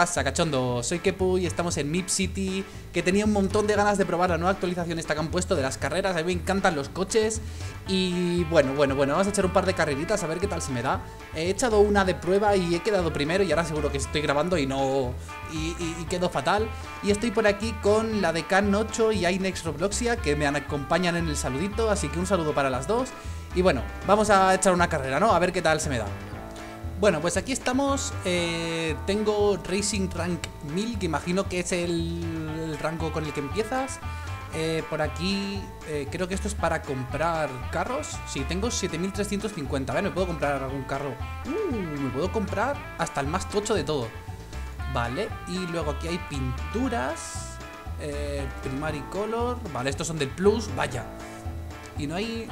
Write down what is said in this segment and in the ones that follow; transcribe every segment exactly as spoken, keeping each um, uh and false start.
pasa, cachondo? Soy Kepu y estamos en Mip City, que tenía un montón de ganas de probar la nueva actualización esta que han puesto de las carreras. A mí me encantan los coches. Y bueno, bueno, bueno, vamos a echar un par de carreritas a ver qué tal se me da. He echado una de prueba y he quedado primero, y ahora seguro que estoy grabando y no... Y, y, y quedo fatal. Y estoy por aquí con la de Can ocho y Inex Robloxia, que me acompañan en el saludito, así que un saludo para las dos. Y bueno, vamos a echar una carrera, ¿no? A ver qué tal se me da. Bueno, pues aquí estamos, eh, tengo Racing Rank mil, que imagino que es el, el rango con el que empiezas. eh, Por aquí, eh, creo que esto es para comprar carros. Sí, tengo siete mil trescientos cincuenta, a ver, me puedo comprar algún carro. Uh, me puedo comprar hasta el más tocho de todo. Vale, y luego aquí hay pinturas, eh, Primary Color, vale, estos son del Plus, vaya. Y no hay...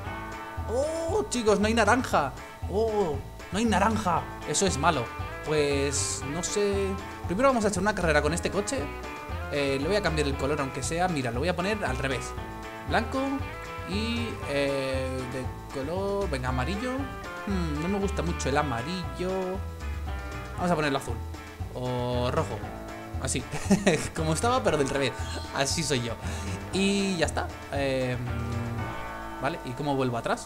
Oh, chicos, no hay naranja. Oh... No hay naranja, eso es malo. Pues no sé. Primero vamos a echar una carrera con este coche. eh, Le voy a cambiar el color aunque sea. Mira, lo voy a poner al revés. Blanco y eh, de color, venga, amarillo. hmm, No me gusta mucho el amarillo. Vamos a ponerlo azul o rojo, así como estaba, pero del revés. Así soy yo. Y ya está. eh, Vale, ¿y cómo vuelvo atrás?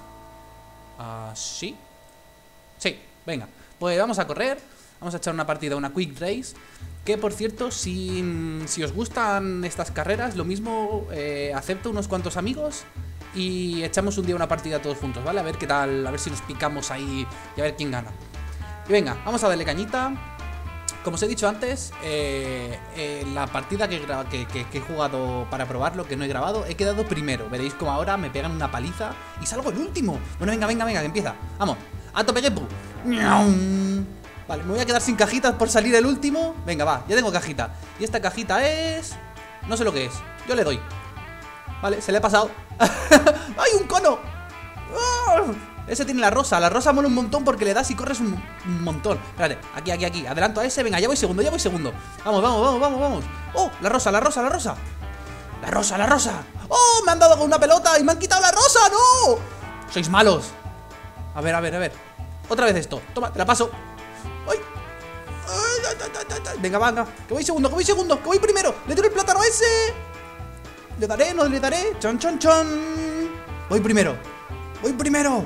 Así. Sí, venga, pues vamos a correr. Vamos a echar una partida, una quick race. Que por cierto, si, si os gustan estas carreras, lo mismo, eh, acepto unos cuantos amigos y echamos un día una partida todos juntos, ¿vale? A ver qué tal, a ver si nos picamos ahí y a ver quién gana. Y venga, vamos a darle cañita. Como os he dicho antes, eh, eh, la partida que, que, que, que he jugado para probarlo, que no he grabado, he quedado primero. Veréis como ahora me pegan una paliza y salgo el último. Bueno, venga, venga, venga, que empieza. Vamos. ¡A tope, Kepu! Vale, me voy a quedar sin cajitas por salir el último. Venga, va, ya tengo cajita. Y esta cajita es... No sé lo que es, yo le doy. Vale, se le ha pasado. ¡Ay, un cono! ¡Oh! Ese tiene la rosa, la rosa mola un montón porque le das y corres un, un montón. Espérate, aquí, aquí, aquí, adelanto a ese. Venga, ya voy segundo, ya voy segundo. Vamos, vamos, vamos, vamos, vamos. ¡Oh, la rosa, la rosa, la rosa! ¡La rosa, la rosa! ¡Oh, me han dado con una pelota y me han quitado la rosa! ¡No! ¡Sois malos! A ver, a ver, a ver. Otra vez esto. Toma, te la paso. ¡Ay! ¡Ay, ay, ay, ay, ay! Venga, venga. Que voy segundo, que voy segundo, que voy primero. Le tiro el plátano a ese. Le daré, no le daré. Chon, chon, chon. Voy primero. Voy primero.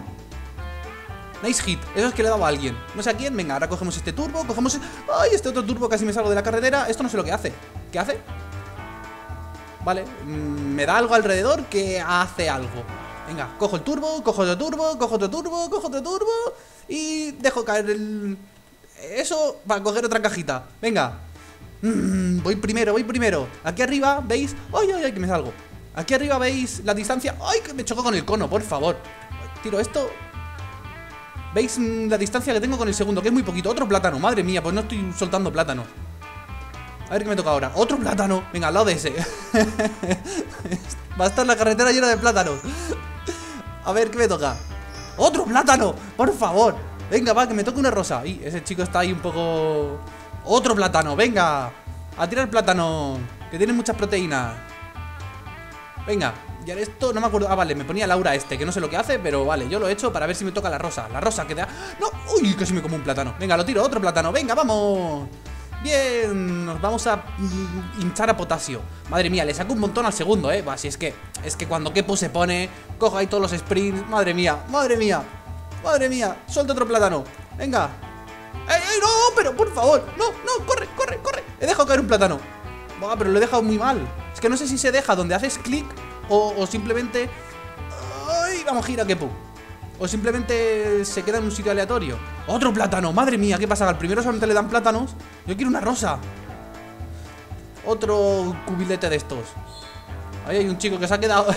Nice hit. Eso es que le he dado a alguien. No sé a quién. Venga, ahora cogemos este turbo. Cogemos... ¡Ay! Este otro turbo, casi me salgo de la carretera. Esto no sé lo que hace. ¿Qué hace? Vale. Mm, me da algo alrededor que hace algo. Venga, cojo el turbo, cojo otro turbo, cojo otro turbo, cojo otro turbo y dejo caer el... Eso para coger otra cajita. Venga. mm, Voy primero, voy primero. Aquí arriba, ¿veis? ¡Ay, ay, ay, que me salgo! Aquí arriba, ¿veis la distancia? ¡Ay, que me choco con el cono, por favor! Tiro esto. ¿Veis la distancia que tengo con el segundo? Que es muy poquito. Otro plátano, madre mía, pues no estoy soltando plátano. A ver qué me toca ahora. Otro plátano. Venga, al lado de ese. Va a estar la carretera llena de plátanos. A ver, ¿qué me toca? ¡Otro plátano! ¡Por favor! Venga, va, que me toque una rosa. Y ese chico está ahí un poco... ¡Otro plátano! ¡Venga! A tirar plátano, que tiene muchas proteínas. Venga, y ahora esto no me acuerdo... Ah, vale, me ponía Laura este, que no sé lo que hace, pero vale, yo lo he hecho para ver si me toca la rosa. La rosa que da... ¡No! ¡Uy! Casi me como un plátano. Venga, lo tiro, otro plátano. ¡Venga, vamos! Bien, nos vamos a hinchar a potasio. Madre mía, le saco un montón al segundo, eh. Así es que, es que cuando Kepu se pone, cojo ahí todos los sprints. Madre mía, madre mía, madre mía. Suelta otro plátano, venga. ¡Ey, ey, no! Pero por favor, no, no, corre, corre, corre. He dejado caer un plátano. Buah, pero lo he dejado muy mal. Es que no sé si se deja donde haces clic o, o simplemente... ¡Ay! Vamos, gira, Kepu. O simplemente se queda en un sitio aleatorio. ¡Otro plátano! ¡Madre mía! ¿Qué pasa? Al primero solamente le dan plátanos. Yo quiero una rosa. Otro cubilete de estos. Ahí hay un chico que se ha quedado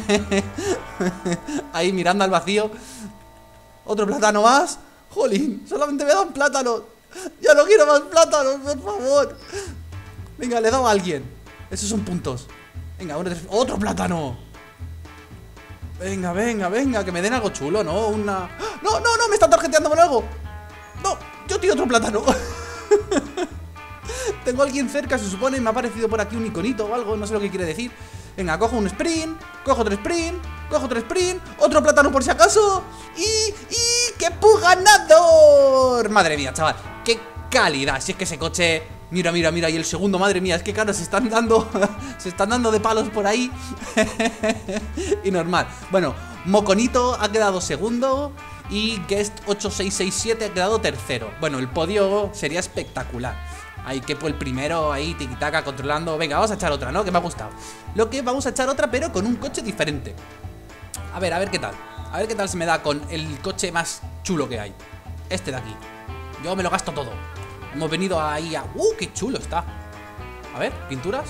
ahí mirando al vacío. Otro plátano más. ¡Jolín! Solamente me dan plátanos. Ya no quiero más plátanos, por favor. Venga, le he dado a alguien. Esos son puntos. Venga, uno, tres. ¡Otro plátano! Venga, venga, venga, que me den algo chulo, ¿no? Una... ¡No, no, no! ¡Me están tarjeteando por algo! ¡No! ¡Yo tiro otro plátano! Tengo a alguien cerca, se supone, y me ha aparecido por aquí un iconito o algo, no sé lo que quiere decir. Venga, cojo un sprint, cojo otro sprint, cojo otro sprint, otro plátano por si acaso. ¡Y... y... ¡Kepu ganador! Madre mía, chaval, qué calidad. Si es que ese coche... Mira, mira, mira, y el segundo, madre mía, es que claro, se están dando se están dando de palos por ahí. Y normal. Bueno, Moconito ha quedado segundo y Guest ocho seis seis siete ha quedado tercero. Bueno, el podio sería espectacular. Ahí Kepo el primero, ahí tiquitaca controlando. Venga, vamos a echar otra, ¿no? Que me ha gustado. Lo que vamos a echar otra, pero con un coche diferente. A ver, a ver qué tal. A ver qué tal se me da con el coche más chulo que hay. Este de aquí. Yo me lo gasto todo. Hemos venido ahí a... ¡Uh, qué chulo está! A ver, pinturas.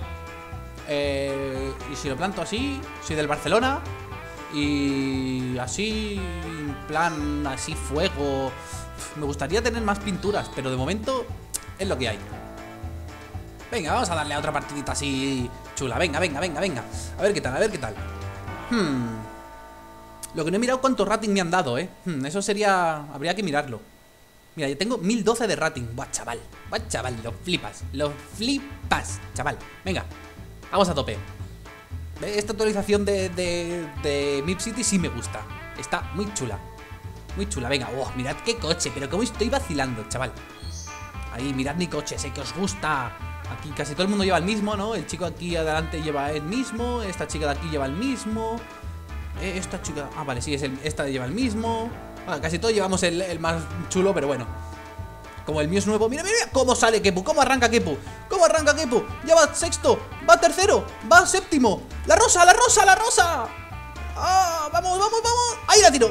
Eh, y si lo planto así, soy del Barcelona. Y así, en plan, así fuego. Me gustaría tener más pinturas, pero de momento es lo que hay. Venga, vamos a darle a otra partidita así chula. Venga, venga, venga, venga. A ver qué tal, a ver qué tal. Hmm. Lo que no he mirado cuánto rating me han dado, eh. Hmm, eso sería... habría que mirarlo. Mira, yo tengo mil doce de rating. Buah, chaval, buah, chaval, lo flipas. Lo flipas, chaval. Venga, vamos a tope. Esta actualización de, de, de Mip City sí me gusta. Está muy chula. Muy chula, venga, oh, mirad qué coche. Pero cómo estoy vacilando, chaval. Ahí, mirad mi coche, sé que os gusta. Aquí casi todo el mundo lleva el mismo, ¿no? El chico aquí adelante lleva el mismo. Esta chica de aquí lleva el mismo. eh, Esta chica, ah, vale, sí, es el, esta lleva el mismo. Bueno, casi todos llevamos el, el más chulo, pero bueno. Como el mío es nuevo. Mira, mira, mira cómo sale Kepu, cómo arranca Kepu. Cómo arranca Kepu, ya va sexto, va tercero, va séptimo. La rosa, la rosa, la rosa. Ah, vamos, vamos, vamos. Ahí la tiro.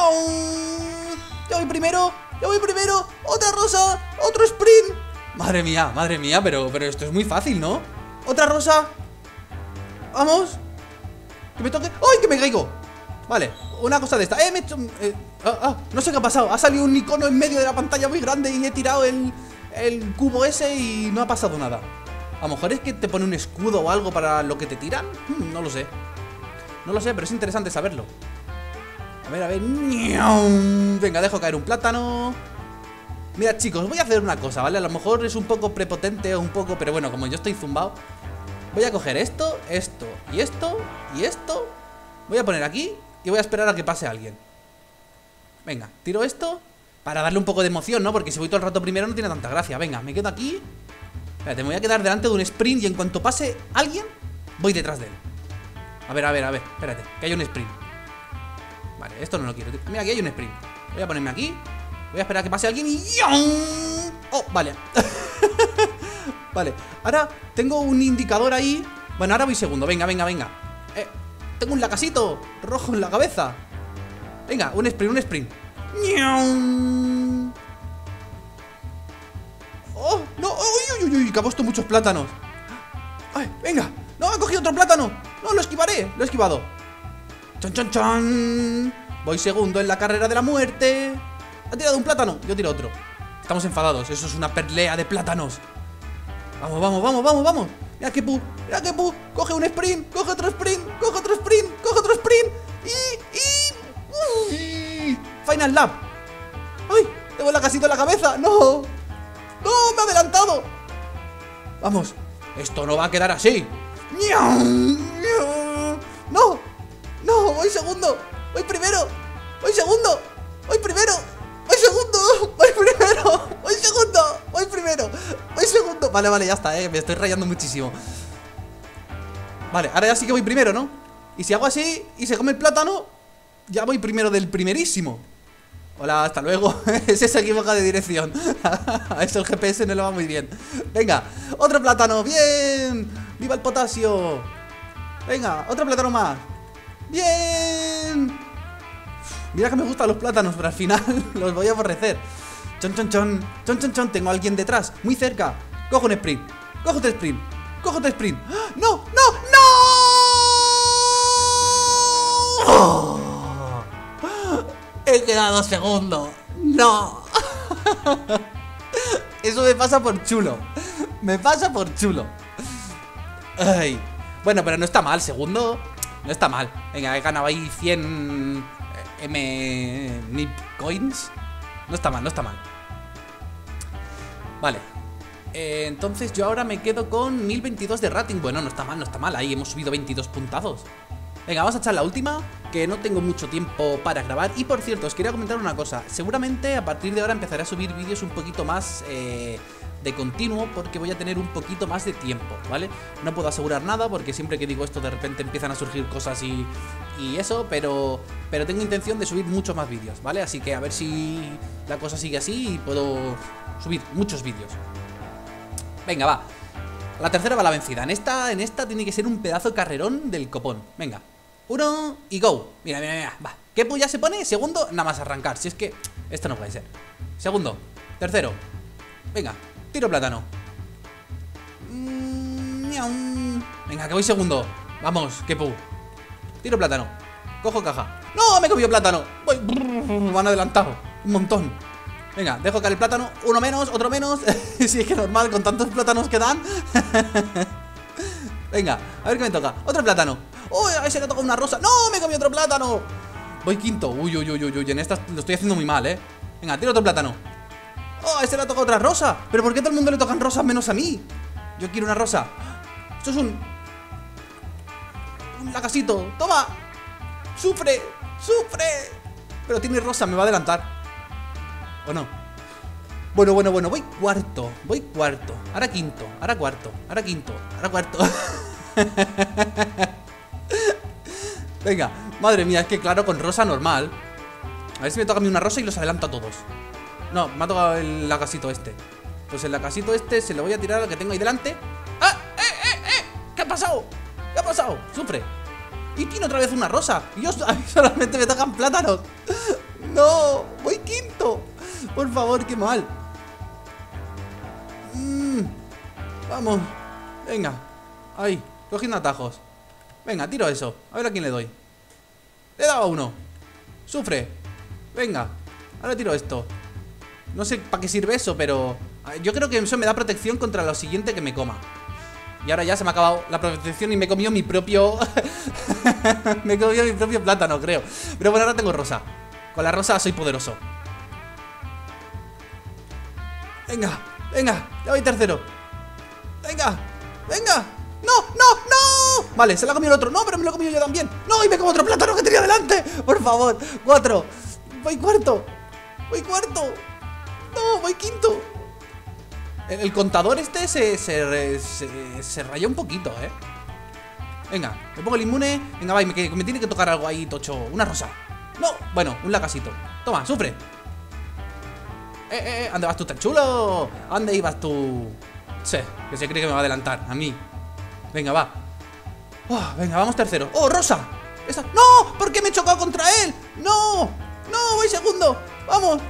Ya voy primero, ya voy primero. Otra rosa, otro sprint. Madre mía, madre mía, pero, pero esto es muy fácil, ¿no? Otra rosa. Vamos. Que me toque. ¡Ay, que me caigo! Vale, una cosa de esta. Eh, me he hecho... eh, ah, ah, no sé qué ha pasado. Ha salido un icono en medio de la pantalla muy grande y he tirado el, el cubo ese y no ha pasado nada. A lo mejor es que te pone un escudo o algo para lo que te tiran. Hmm, no lo sé. No lo sé, pero es interesante saberlo. A ver, a ver. Venga, dejo caer un plátano. Mira, chicos, voy a hacer una cosa, ¿vale? A lo mejor es un poco prepotente o un poco... pero bueno, como yo estoy zumbado, voy a coger esto, esto y esto y esto. Voy a poner aquí y voy a esperar a que pase alguien. Venga, tiro esto para darle un poco de emoción, ¿no? Porque si voy todo el rato primero no tiene tanta gracia. Venga, me quedo aquí. Espérate, me voy a quedar delante de un sprint y en cuanto pase alguien, voy detrás de él. A ver, a ver, a ver, espérate, que hay un sprint. Vale, esto no lo quiero. Mira, aquí hay un sprint. Voy a ponerme aquí. Voy a esperar a que pase alguien y... ¡oh, vale! Vale, ahora tengo un indicador ahí. Bueno, ahora voy segundo, venga, venga, venga. Eh, tengo un lacasito rojo en la cabeza. Venga, un sprint, un sprint. ¡Oh, no! ¡Uy, uy, uy! Que ha puesto muchos plátanos. ¡Ay, venga! ¡No, ha cogido otro plátano! ¡No, lo esquivaré! Lo he esquivado. ¡Chon, chon, chon! Voy segundo en la carrera de la muerte. Ha tirado un plátano, yo tiro otro. Estamos enfadados, eso es una pelea de plátanos. Vamos, vamos, vamos, vamos, vamos. Mira Kepu, mira Kepu. Coge un sprint, coge otro sprint, coge otro sprint, coge otro sprint. Y... y... Uy, final lap. ¡Ay! Tengo la casita en la cabeza. ¡No! ¡No! ¡Me ha adelantado! Vamos. Esto no va a quedar así. ¡No! ¡No! Voy segundo. Voy primero. Voy segundo. Voy primero. Voy segundo. Voy primero. Voy segundo. Voy primero. Voy segundo. Vale, vale, ya está, eh. Me estoy rayando muchísimo. Vale, ahora ya sí que voy primero, ¿no? Y si hago así y se come el plátano, ya voy primero del primerísimo. Hola, hasta luego. Ese se equivoca de dirección. A eso el G P S no lo va muy bien. Venga, otro plátano. Bien. Viva el potasio. Venga, otro plátano más. Bien. Mira que me gustan los plátanos, pero al final los voy a aborrecer. Chon, chon, chon. Chon, chon, chon. Tengo a alguien detrás, muy cerca. Cojo un sprint. Cojo otro sprint. Cojo otro sprint. ¡No! ¡No! ¡No! ¡Oh! He quedado segundo. ¡No! Eso me pasa por chulo. Me pasa por chulo. Ay. Bueno, pero no está mal, segundo. No está mal. Venga, he ganado ahí cien M Nip Coins. No está mal, no está mal. Vale. eh, Entonces yo ahora me quedo con mil veintidós de rating. Bueno, no está mal, no está mal. Ahí hemos subido veintidós puntazos. Venga, vamos a echar la última, que no tengo mucho tiempo para grabar. Y por cierto, os quería comentar una cosa. Seguramente a partir de ahora empezaré a subir vídeos un poquito más eh, de continuo porque voy a tener un poquito más de tiempo, ¿vale? No puedo asegurar nada porque siempre que digo esto de repente empiezan a surgir cosas y, y eso, pero, pero tengo intención de subir muchos más vídeos, ¿vale? Así que a ver si la cosa sigue así y puedo subir muchos vídeos. Venga, va. La tercera va la vencida. En esta, en esta tiene que ser un pedazo de carrerón del copón. Venga. Uno y go. Mira, mira, mira. Va. Kepu ya se pone. Segundo, nada más arrancar. Si es que esto no puede ser. Segundo. Tercero. Venga. Tiro plátano. Mm, Venga, que voy segundo. Vamos, Kepu. Tiro plátano. Cojo caja. ¡No! Me he comido plátano. Voy. Me han adelantado. Un montón. Venga, dejo caer el plátano. Uno menos, otro menos. Si es que normal, con tantos plátanos que dan. Venga, a ver qué me toca. Otro plátano. Uy, a ese le toca una rosa. ¡No! Me comí otro plátano. Voy quinto. Uy, uy, uy, uy, uy. En esta lo estoy haciendo muy mal, ¿eh? Venga, tiro otro plátano. ¡Oh! A ese le toca otra rosa. ¿Pero por qué a todo el mundo le tocan rosas menos a mí? Yo quiero una rosa. Esto es un... Un lacasito. ¡Toma! ¡Sufre! ¡Sufre! Pero tiene rosa, me va a adelantar. ¿O no? Bueno, bueno, bueno, voy cuarto. Voy cuarto, ahora quinto, ahora cuarto, ahora quinto, ahora cuarto. Venga, madre mía, es que claro, con rosa normal. A ver si me toca a mí una rosa y los adelanto a todos. No, me ha tocado el lacasito este. Pues el lacasito este se lo voy a tirar al que tengo ahí delante. ¡Ah! ¡Eh, eh, eh! ¿Qué ha pasado? ¿Qué ha pasado? Sufre. Y tiene otra vez una rosa. Y yo a mí solamente me tocan plátanos. No, voy quinto. Por favor, qué mal. mm, Vamos. Venga. Ahí, cogiendo atajos. Venga, tiro eso. A ver a quién le doy. Le he dado a uno. Sufre. Venga. Ahora tiro esto. No sé para qué sirve eso, pero yo creo que eso me da protección contra lo siguiente que me coma. Y ahora ya se me ha acabado la protección y me he comido mi propio... me he comido mi propio plátano, creo. Pero bueno, ahora tengo rosa. Con la rosa soy poderoso. Venga, venga, ya voy tercero. Venga, venga. ¡No, no, no! Vale, se la ha comido el otro. No, pero me lo he comido yo también. ¡No! Y me como otro plátano que tenía delante. Por favor, cuatro. Voy cuarto. Voy cuarto. No, voy quinto. El, el contador este se, se, se, se rayó un poquito, ¿eh? Venga, me pongo el inmune. Venga, va, me, me tiene que tocar algo ahí, tocho. Una rosa. No, bueno, un lacasito. Toma, sufre. Eh, eh, eh, ¿dónde vas tú tan chulo? ¿Dónde ibas tú? Sí, que se cree que me va a adelantar, a mí. Venga, va. Oh, venga, vamos tercero. ¡Oh, rosa! Esa... ¡No! ¿Por qué me he chocado contra él? ¡No! ¡No! ¡Voy segundo! ¡Vamos!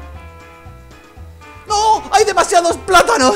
¡No! ¡Hay demasiados plátanos!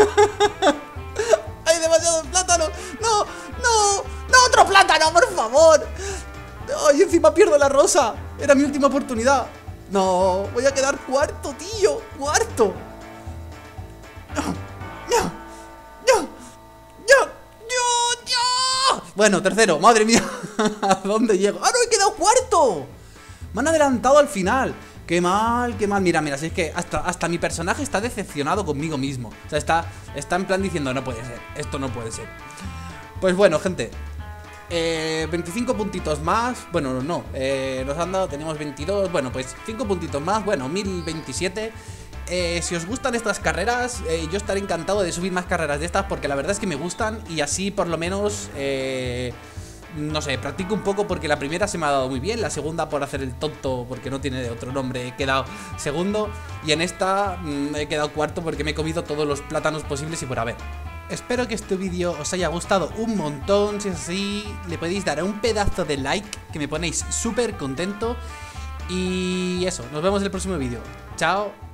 ¡Hay demasiados plátanos! ¡No! ¡No! ¡No! ¡Otro plátano, por favor! ¡Ay, encima pierdo la rosa! Era mi última oportunidad. No, voy a quedar cuarto, tío. Cuarto. No, no, no, no, no, no. Bueno, tercero, madre mía. ¿A dónde llego? ¡Ah, no, he quedado cuarto! Me han adelantado al final. Qué mal, qué mal. Mira, mira, si es que hasta, hasta mi personaje está decepcionado conmigo mismo. O sea, está, está en plan diciendo, no puede ser, esto no puede ser. Pues bueno, gente, eh, veinticinco puntitos más. Bueno, no, eh, nos han dado, tenemos veintidós. Bueno, pues cinco puntitos más, bueno, mil veintisiete. eh, Si os gustan estas carreras, eh, yo estaré encantado de subir más carreras de estas, porque la verdad es que me gustan. Y así por lo menos, eh, no sé, practico un poco, porque la primera se me ha dado muy bien. La segunda, por hacer el tonto, porque no tiene otro nombre, he quedado segundo. Y en esta mmm, he quedado cuarto, porque me he comido todos los plátanos posibles y por haber. Espero que este vídeo os haya gustado un montón. Si es así, le podéis dar a un pedazo de like, que me ponéis súper contento. Y eso, nos vemos en el próximo vídeo. Chao.